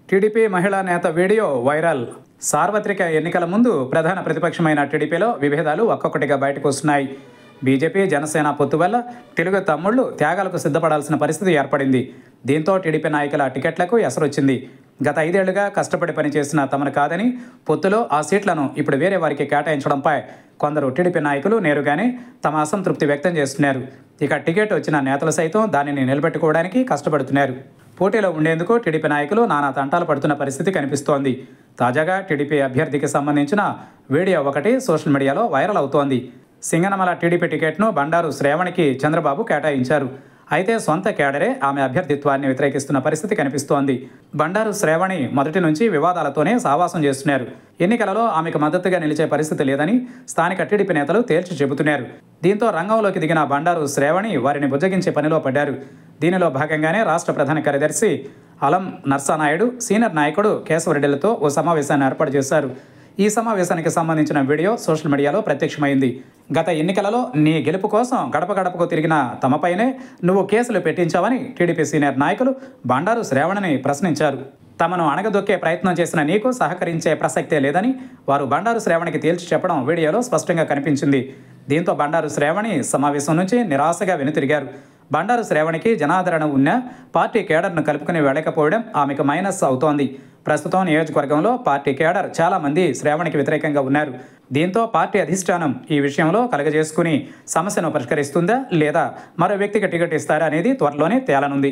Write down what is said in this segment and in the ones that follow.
TDP మహిళా నేత video viral. సార్వత్రిక ఎన్నికల ముందు ప్రధాన ప్రతిపక్షమైన టీడీపీలో విభేదాలు ఒక్కొక్కటిగా బయటకు వస్తున్నాయి. బీజేపీ జనసేన పొత్తు వల్ల తెలుగు తమ్ముళ్లు త్యాగాలకు సిద్ధపడాల్సిన పరిస్థితి ఏర్పడింది. దీంతో టీడీపీ నాయకుల టికెట్లకు ఎసరొచ్చింది. గత 5 ఏళ్లుగా కష్టపడి పనిచేసిన తమను కాదని పొత్తులో ఆ సీట్లను ఇప్పుడు వేరే వారికి కేటాయించడంపై కొందరు టీడీపీ నాయకులు నేరుగానే తమ అసంతృప్తి వ్యక్తం చేస్తున్నారు. ఇక టికెట్ వచ్చిన నేతలు సైతం దానిని నిలబెట్టుకోవడానికి కష్టపడుతున్నారు. పోటీలో ఉండేందుకు టీడీపీ నాయకులు నానా తంటాలు పడుతున్న పరిస్థితి కనిపిస్తోంది. తాజాగా టీడీపీ అభ్యర్థికి సంబంధించిన వీడియో ఒకటి సోషల్ మీడియాలో వైరల్ అవుతోంది. సింగనమల టీడీపీ టికెట్ను బండారు శ్రావణికి చంద్రబాబు కేటాయించారు. అయితే సొంత కేడరే ఆమె అభ్యర్థిత్వాన్ని వ్యతిరేకిస్తున్న పరిస్థితి కనిపిస్తోంది. బండారు శ్రావణి మొదటి నుంచి వివాదాలతోనే సావాసం చేస్తున్నారు. ఎన్నికలలో ఆమెకు మద్దతుగా నిలిచే పరిస్థితి లేదని స్థానిక టీడీపీ నేతలు తేల్చి చెబుతున్నారు. దీంతో రంగంలోకి దిగిన బండారు శ్రావణి వారిని బుజ్జగించే పనిలో పడ్డారు. దీనిలో భాగంగానే రాష్ట్ర ప్రధాన కార్యదర్శి అలం నర్సానాయుడు, సీనియర్ నాయకుడు కేశవరెడ్డిలతో ఓ సమావేశాన్ని ఏర్పాటు చేశారు. ఈ సమావేశానికి సంబంధించిన వీడియో సోషల్ మీడియాలో ప్రత్యక్షమైంది. గత ఎన్నికలలో నీ గెలుపు కోసం గడప గడపకు తిరిగిన తమపైనే నువ్వు కేసులు పెట్టించావని టీడీపీ సీనియర్ నాయకులు బండారు శ్రావణిని ప్రశ్నించారు. తమను అణగదొక్కే ప్రయత్నం చేసిన నీకు సహకరించే ప్రసక్తే లేదని వారు బండారు శ్రావణికి తేల్చి చెప్పడం వీడియోలో స్పష్టంగా కనిపించింది. దీంతో బండారు శ్రావణి సమావేశం నుంచి నిరాశగా వెనుతిరిగారు. బండారు శ్రావణికి జనాదరణ ఉన్న పార్టీ కేడర్ను కలుపుకుని వెళ్ళకపోవడం ఆమెకు మైనస్ అవుతోంది. ప్రస్తుతం నియోజకవర్గంలో పార్టీ కేడర్ చాలా మంది శ్రావణికి వ్యతిరేకంగా ఉన్నారు. దీంతో పార్టీ అధిష్టానం ఈ విషయంలో కలగజేసుకుని సమస్యను పరిష్కరిస్తుందా లేదా మరో వ్యక్తికి టికెట్ ఇస్తారా అనేది త్వరలోనే తేలనుంది.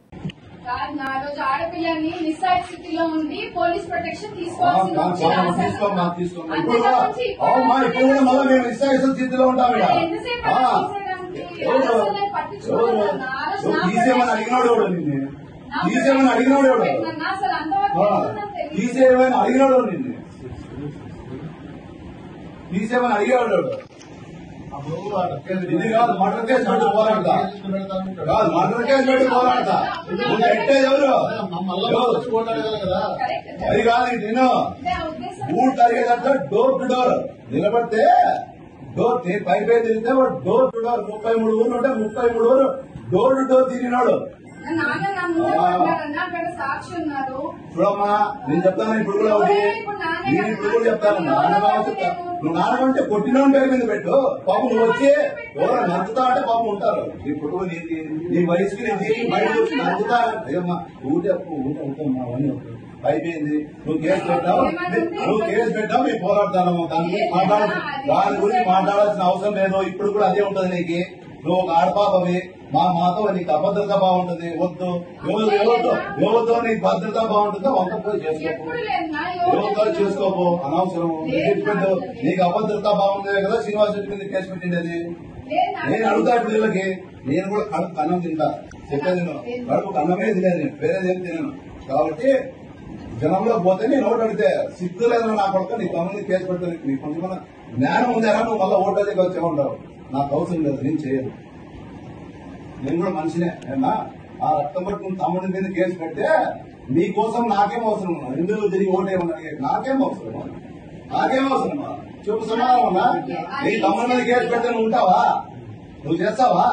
అడిగాడు ఇది కాదు మర్డర్ కేసు పెట్టి పోరాడతా కాదు మర్డర్ కేసు పెట్టి పోరాడతా ఎట్టేది ఎవరు అది కాదు ఇది నేను ఊరు తరిగేదంతా డోర్ టు డోర్ నిలబడితే డోర్ పైపై తిరిగితే డోర్ టు డోర్ 33 ఊర్లు ఉంటే 33 ఊరు డోర్ టు డోర్ తిరిగినాడు. చూడమ్మా నేను చెప్తాను ఇప్పుడు కూడా ఒకటి నేను ఇప్పుడు కూడా చెప్తాను నువ్వు నాన్నకంటే కొట్టిన పేరు మీద పెట్టు పాపం నువ్వు వచ్చి ఎవరో నచ్చుతా అంటే పాపం ఉంటారు. ఇప్పుడు నీ వయసుకి నేను బయటకు వచ్చి నచ్చుతా అయ్యమ్మా ఊటమ్మా అవన్నీ అయిపోయింది. నువ్వు కేసు పెట్టావు మేము పోరాడతాను దాని గురించి మాట్లాడాల్సిన అవసరం లేదు. ఇప్పుడు కూడా అదే ఉంటది నీకు. నువ్వు ఒక ఆడపాపవి మాతో నీకు అభద్రత బాగుంటుంది. వద్దు ఎవరితో నీకు భద్రత బాగుంటుందో వంకపోయి చేసుకోపో ఎవరితో చేసుకోపో అనవసరం. నీకు అభద్రత బాగుంటుంది కదా శ్రీనివాస్ రెడ్డి మీద కేసు పెట్టిండేది. నేను అడుగుతా పిల్లలకి నేను కూడా కడుపు అన్నం తింటా చెప్పేది నేను కడుపుకు అన్నమే తినేది నేను వేరేదేం తినను. కాబట్టి జనంలో పోతే నేను ఓటు అడిగితే సిగ్గు లేదని నా కొడుకు నీ తమ్ముడిని కేసు పెడతాను. నీకు కొంచెం జ్ఞానం ఉందేనా నువ్వు మళ్ళీ ఓటు దగ్గర వచ్చేమంటావు. నాకు అవసరం లేదు నేను చేయను. నేను కూడా మనిషినే ఏమన్నా ఆ రక్తం పట్టుకుని తమ్ముడి మీద కేసు పెడితే నీకోసం నాకేం అవసరం ఎందుకు తిరిగి ఓటేమన్నా నాకేం అవసరమా చెప్పు సమాధానం. నీ తమ్ముడి మీద కేసు పెడితే నువ్వు ఉంటావా? నువ్వు చేస్తావా?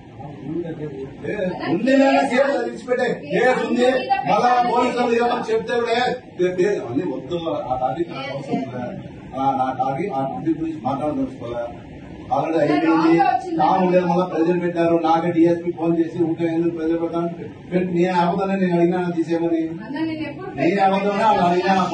ఉంది కేసు తెచ్చిపెట్టే కేసు ఉంది మళ్ళా పోలీసులు ఏమని చెప్తే కూడా అన్ని వద్దు. ఆ టాపిక్ నాకు అవసరం నా టాపిక్ గురించి మాట్లాడదలుచుకోలే. ఆల్రెడీ అయిపోయింది. ఉండేది మళ్ళీ ప్రజలు పెట్టారు. నాకే డిఎస్పీ ఫోన్ చేసి ఊకే ఎందుకు ప్రజలు పెట్టాను నేను అబద్ధాన్ని నేను అడిగినా తీసేమని నేను అబద్ధం అడిగినా